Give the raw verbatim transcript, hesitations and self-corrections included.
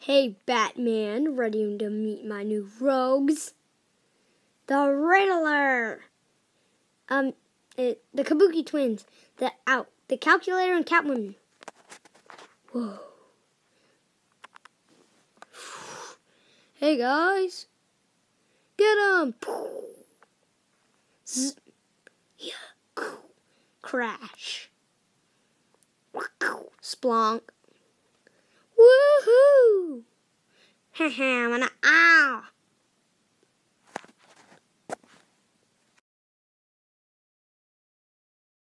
Hey Batman, ready to meet my new rogues? The Riddler, um, it, the Kabuki twins, the out, the Calculator and Catwoman. Whoa! Hey guys, get 'em! Zzz. Yeah. Crash. Splonk. Woohoo! Haha, I'm an owl.